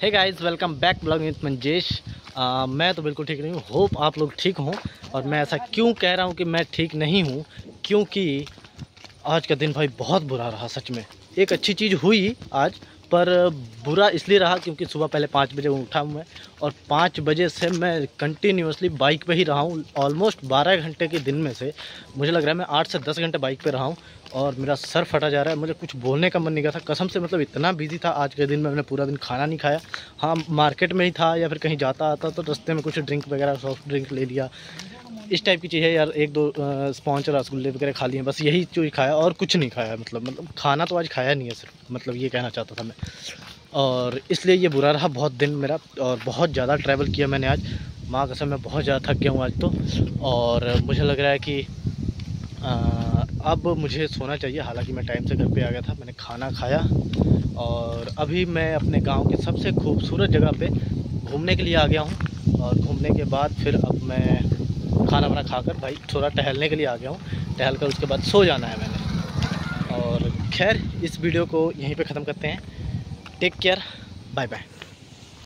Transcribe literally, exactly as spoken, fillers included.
Hey guys, welcome back blog with Manjesh. आ, मैं तो बिल्कुल ठीक नहीं हूँ। होप आप लोग ठीक हों। और मैं ऐसा क्यों कह रहा हूँ कि मैं ठीक नहीं हूँ, क्योंकि आज का दिन भाई बहुत बुरा रहा सच में। एक अच्छी चीज़ हुई आज, पर बुरा इसलिए रहा क्योंकि सुबह पहले पाँच बजे उठा हूँ मैं, और पाँच बजे से मैं कंटिन्यूसली बाइक पे ही रहा हूँ। ऑलमोस्ट बारह घंटे के दिन में से मुझे लग रहा है मैं आठ से दस घंटे बाइक पे रहा हूँ, और मेरा सर फटा जा रहा है। मुझे कुछ बोलने का मन नहीं कर था कसम से। मतलब इतना बिजी था आज के दिन में, मैंने पूरा दिन खाना नहीं खाया। हाँ, मार्केट में ही था या फिर कहीं जाता आता तो रास्ते में कुछ ड्रिंक वगैरह, सॉफ्ट ड्रिंक ले लिया, इस टाइप की चीज़ है यार। एक दो स्पॉन्ज रसगुल्ले वगैरह खा लिए, बस यही चीज़ खाया और कुछ नहीं खाया। मतलब मतलब खाना तो आज खाया नहीं है सिर्फ, मतलब ये कहना चाहता था मैं। और इसलिए ये बुरा रहा बहुत दिन मेरा, और बहुत ज़्यादा ट्रैवल किया मैंने आज। माँ कसम मैं बहुत ज़्यादा थक गया हूँ आज तो। और मुझे लग रहा है कि आ, अब मुझे सोना चाहिए। हालांकि मैं टाइम से घर पे आ गया था, मैंने खाना खाया, और अभी मैं अपने गांव की सबसे खूबसूरत जगह पे घूमने के लिए आ गया हूँ। और घूमने के बाद फिर अब मैं खाना वाना खाकर भाई थोड़ा टहलने के लिए आ गया हूँ। टहल कर उसके बाद सो जाना है मैंने। और खैर, इस वीडियो को यहीं पे ख़त्म करते हैं। Take care, bye bye.